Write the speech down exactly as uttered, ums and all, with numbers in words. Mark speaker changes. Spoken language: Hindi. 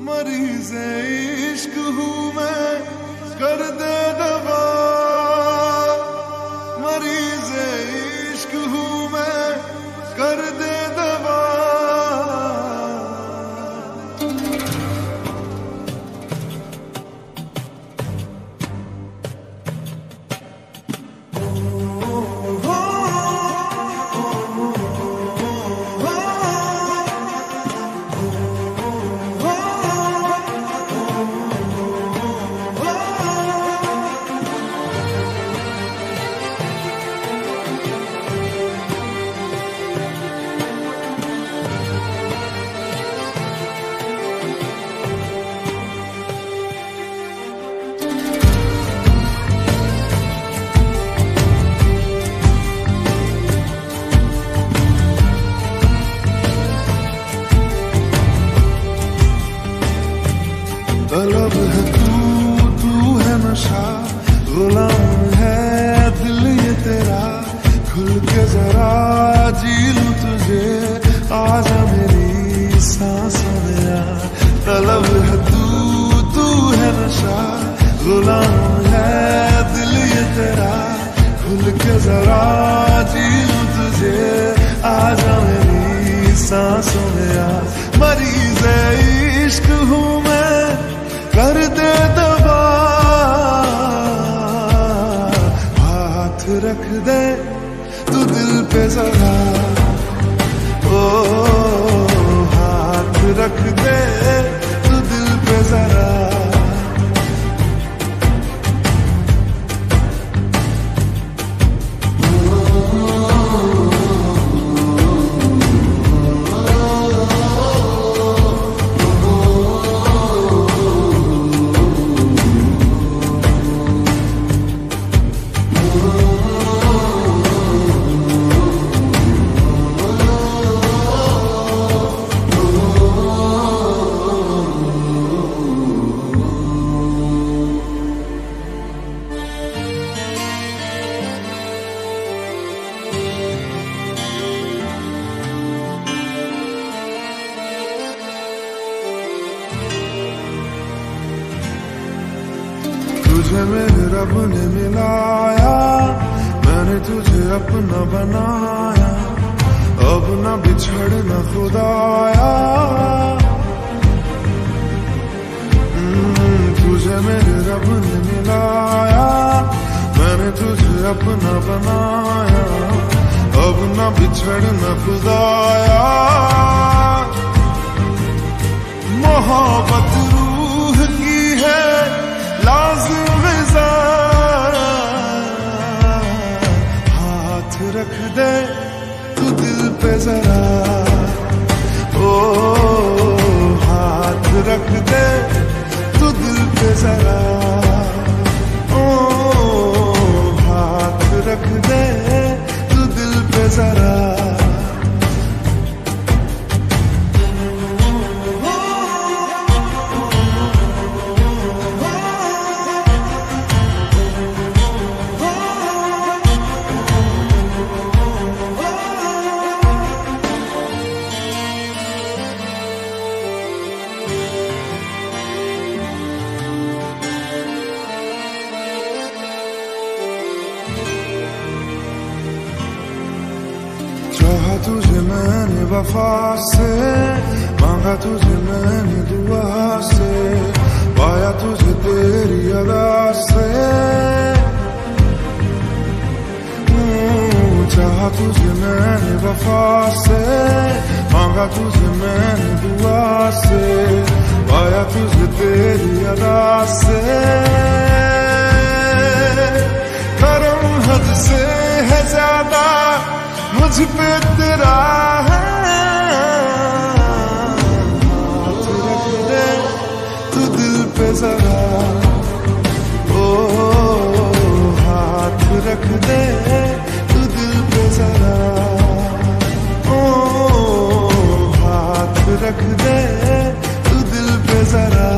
Speaker 1: मरीज़-ए-इश्क हूँ मैं, कर दे दवा। मरीज़-ए-इश्क हूँ मैं, कर दे दवा। तलब है तू, तू है नशा, गुलाम है दिल ये तेरा। खुल के जरा जी लूं तुझे, आजा मेरी सांसों में आ। तलब है तू, तू है नशा, गुलाम है दिल ये तेरा। खुल के जरा जी लूं तुझे, आजा मेरी सांसों में आ। मरीज़-ए-इश्क हूँ मैं, कर दे दवा। हाथ रख दे तू दिल पे जरा, ओ हाथ रख दे तू दिल पे जरा। तुझे मेरे रब ने मिलाया, मैंने तुझे अपना बनाया। अब न बिछड़ना खुदाया, तुझे मेरे रब ने मिलाया, मैंने तुझे अपना बनाया। अब न बिछड़ना खुदाया। मोहब्बत रूह की है लाज़िम ग़िज़ा। हाथ रख दे तू दिल पे जरा, ओ हाथ रख दे तू दिल पे जरा, ओ हाथ रख दे तू दिल पे जरा। चाहा तुझे मैंने वफा से, मांगा तुझे मैंने दुआ से, पाया तुझे तेरी अदा से। चाहा तुझे मैंने वफा से, मांगा तुझे मैंने दुआ से, पाया तुझे तेरी अदा से। करम हद से है ज्यादा मुझ पे तेरा है। हाथ रख दे तू दिल पे जरा, ओ हाथ रख दे तू दिल पे जरा, ओ हाथ रख दे तू दिल पे जरा।